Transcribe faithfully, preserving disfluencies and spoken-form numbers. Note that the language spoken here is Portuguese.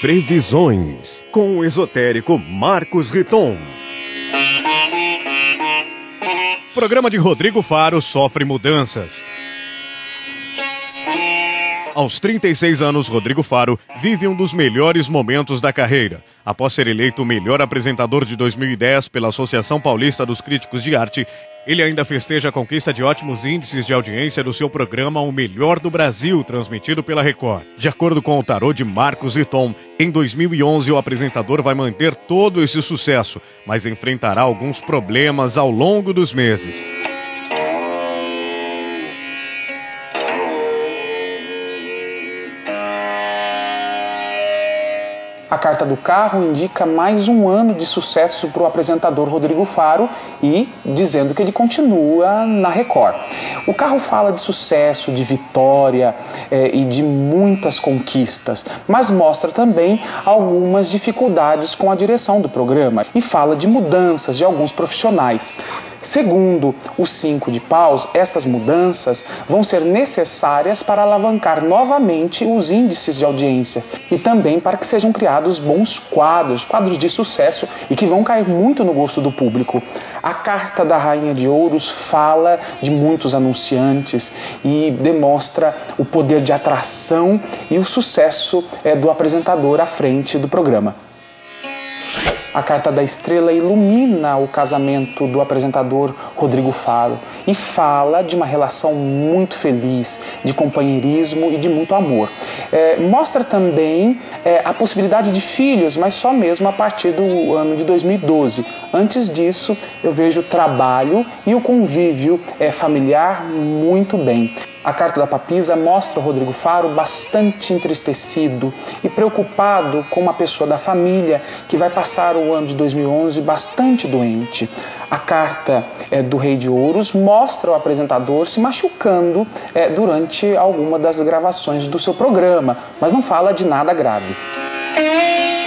Previsões, com o esotérico Marcos Riton. O programa de Rodrigo Faro sofre mudanças. Aos trinta e seis anos, Rodrigo Faro vive um dos melhores momentos da carreira. Após ser eleito o melhor apresentador de dois mil e dez pela Associação Paulista dos Críticos de Arte, ele ainda festeja a conquista de ótimos índices de audiência do seu programa O Melhor do Brasil, transmitido pela Record. De acordo com o tarô de Marcos Riton, em dois mil e onze o apresentador vai manter todo esse sucesso, mas enfrentará alguns problemas ao longo dos meses. A carta do carro indica mais um ano de sucesso para o apresentador Rodrigo Faro e dizendo que ele continua na Record. O carro fala de sucesso, de vitória eh, e de muitas conquistas, mas mostra também algumas dificuldades com a direção do programa e fala de mudanças de alguns profissionais. Segundo o cinco de paus, estas mudanças vão ser necessárias para alavancar novamente os índices de audiência e também para que sejam criados bons quadros, quadros de sucesso e que vão cair muito no gosto do público. A carta da Rainha de Ouros fala de muitos anunciantes e demonstra o poder de atração e o sucesso é, do apresentador à frente do programa. A carta da estrela ilumina o casamento do apresentador Rodrigo Faro e fala de uma relação muito feliz, de companheirismo e de muito amor. É, mostra também é, a possibilidade de filhos, mas só mesmo a partir do ano de dois mil e doze. Antes disso, eu vejo o trabalho e o convívio é, familiar muito bem. A carta da papisa mostra o Rodrigo Faro bastante entristecido e preocupado com uma pessoa da família que vai passar o ano de dois mil e onze bastante doente. A carta é, do Rei de Ouros mostra o apresentador se machucando é, durante alguma das gravações do seu programa, mas não fala de nada grave.